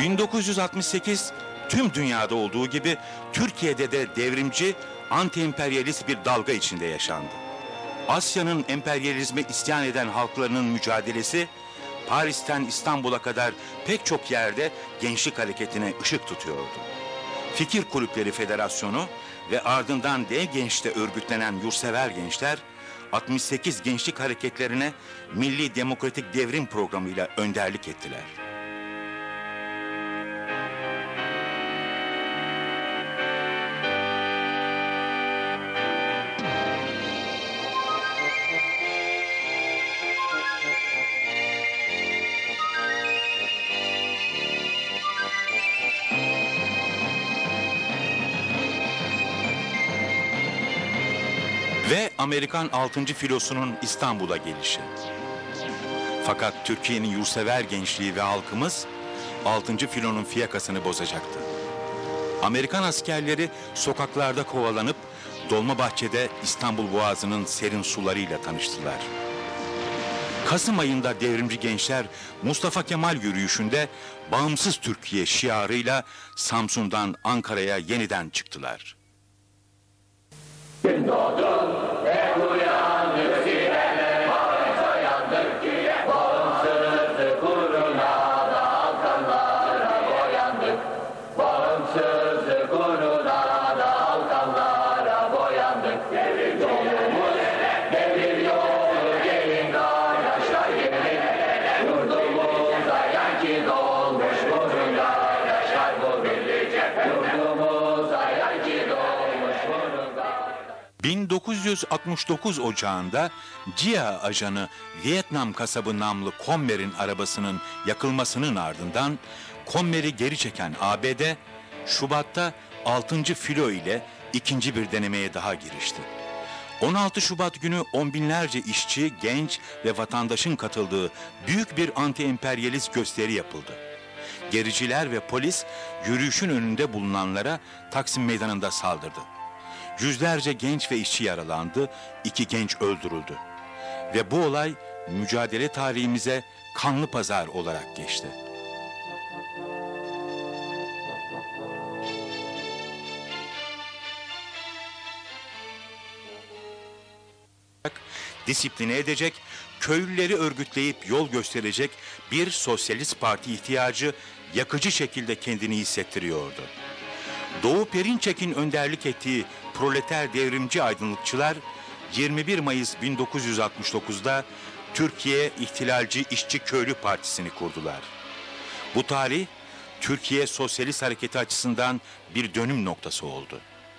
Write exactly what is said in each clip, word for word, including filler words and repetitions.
bin dokuz yüz altmış sekiz tüm dünyada olduğu gibi Türkiye'de de devrimci, anti-emperyalist bir dalga içinde yaşandı. Asya'nın emperyalizme isyan eden halklarının mücadelesi, Paris'ten İstanbul'a kadar pek çok yerde gençlik hareketine ışık tutuyordu. Fikir Kulüpleri Federasyonu ve ardından Dev Genç'te örgütlenen yurtsever gençler, altmış sekiz gençlik hareketlerine Milli Demokratik Devrim programıyla önderlik ettiler. Ve Amerikan altıncı filosunun İstanbul'a gelişi. Fakat Türkiye'nin yurtsever gençliği ve halkımız altıncı filonun fiyakasını bozacaktı. Amerikan askerleri sokaklarda kovalanıp Dolmabahçe'de İstanbul Boğazı'nın serin sularıyla tanıştılar. Kasım ayında devrimci gençler Mustafa Kemal yürüyüşünde Bağımsız Türkiye şiarıyla Samsun'dan Ankara'ya yeniden çıktılar. Gün doğdu ve uyandık yine, bağımıza yandık yine, bağımsızlık uğruna da Alkanlara boyandık. Bağımsızlık uğruna da Alkanlara boyandık. Devir yolumuz, devir yolu, gelin kardeşler gelin. Yurdumuza yanki dolmuş burun kardeşler bu birlice. Yurdumuza yanki dolmuş burun kardeşler. bin dokuz yüz altmış dokuz Ocağı'nda C I A ajanı Vietnam kasabı namlı Conmer'in arabasının yakılmasının ardından Conmer'i geri çeken A B D, Şubat'ta altıncı filo ile ikinci bir denemeye daha girişti. on altı Şubat günü on binlerce işçi, genç ve vatandaşın katıldığı büyük bir anti-emperyalist gösteri yapıldı. Gericiler ve polis yürüyüşün önünde bulunanlara Taksim Meydanı'nda saldırdı. Yüzlerce genç ve işçi yaralandı, iki genç öldürüldü. Ve bu olay mücadele tarihimize kanlı pazar olarak geçti. Disipline edecek, köylüleri örgütleyip yol gösterecek bir sosyalist parti ihtiyacı yakıcı şekilde kendini hissettiriyordu. Doğu Perinçek'in önderlik ettiği proleter devrimci aydınlıkçılar yirmi bir Mayıs bin dokuz yüz altmış dokuz'da Türkiye İhtilalci İşçi Köylü Partisi'ni kurdular. Bu tarih Türkiye Sosyalist Hareketi açısından bir dönüm noktası oldu.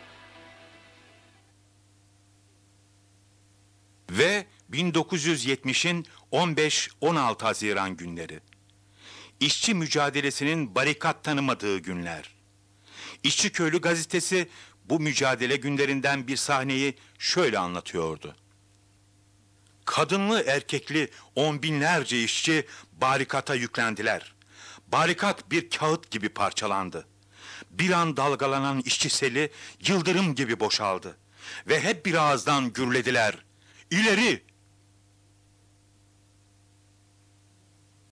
Ve bin dokuz yüz yetmiş'in on beş on altı Haziran günleri. İşçi mücadelesinin barikat tanımadığı günler. İşçi Köylü gazetesi bu mücadele günlerinden bir sahneyi şöyle anlatıyordu. Kadınlı erkekli on binlerce işçi barikata yüklendiler. Barikat bir kağıt gibi parçalandı. Bir an dalgalanan işçi seli yıldırım gibi boşaldı. Ve hep bir ağızdan gürlediler. İleri!